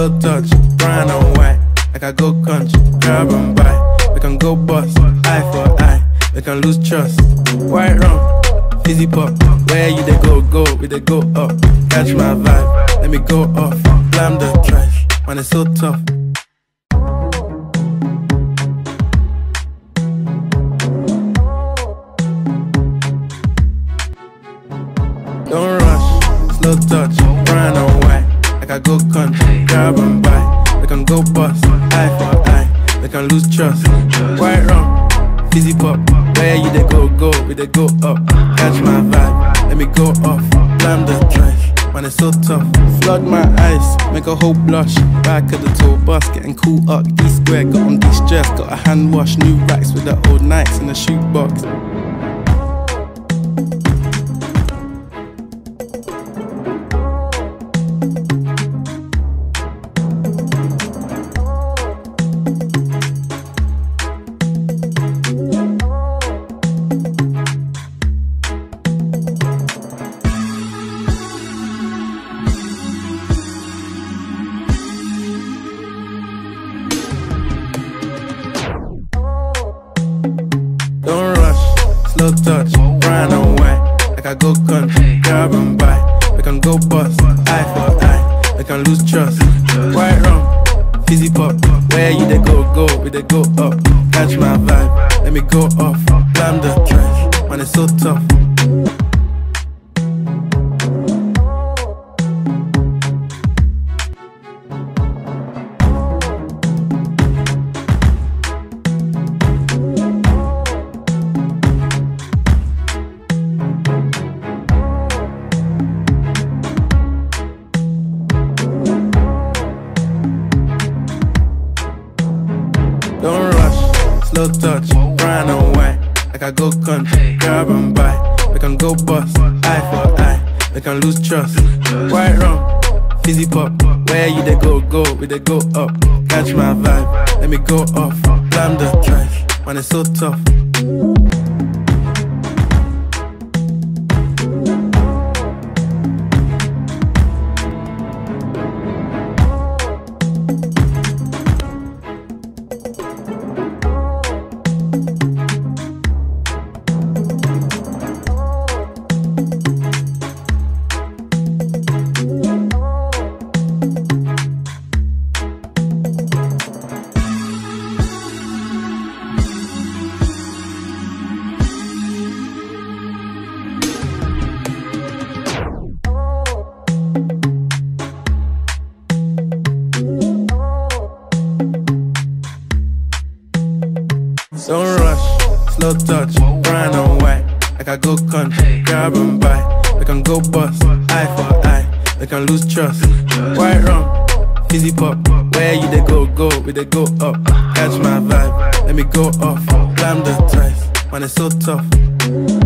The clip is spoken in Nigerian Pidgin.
slow touch, brown and white. Like I go country, grab and buy. We can go bust, eye for eye. We can lose trust. White rum, fizzy pop. Where you they go, we they go up. Catch my vibe, let me go off. Blam the trash, man it's so tough. Don't rush, slow touch, brown and white. Like I go country, grab and buy. We can go bust, eye for eye. We can lose trust. White rum, fizzy pop. Where you they go, we they go up. Catch my vibe, let me go off. Blam the trash, man it's so tough. Flood my eyes, make a whole blush. Back of the tour bus, getting cool up. D-square, got on de-stress. Got a hand wash, new racks with the old Nikes in the shoebox. Don't rush, slow touch, brown and white. Like I go country, grab and buy. We can go bust, eye for eye. We can lose trust. White rum, fizzy pop. Where you they go, we they go up. Catch my vibe, let me go off. Blam the trash, man it's so tough. Don't rush, slow touch, brown and white. Like I go country, grab and buy. We can go bust, eye for eye. We can lose trust. White rum, fizzy pop. Where you they go, we they go up. Catch my vibe, let me go off. Blam the trash, man it's so tough. Don't rush, slow touch, brown and white. Like I go country, grab and buy. We can go bust, eye for eye. We can lose trust. White rum, fizzy pop. Where you they go, we they go up. Catch my vibe, let me go off. Blam the trash, man it's so tough.